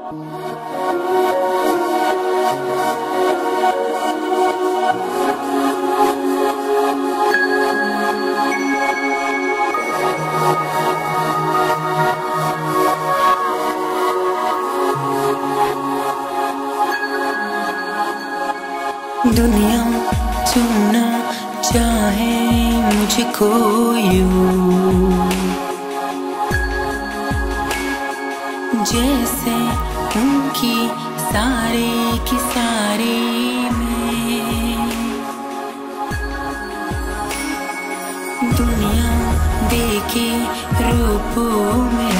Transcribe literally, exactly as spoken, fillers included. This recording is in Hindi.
दुनिया चुनना चाहे मुझको यूं, जैसे उनकी सारे की सारी में। दुनिया देखे रूपों में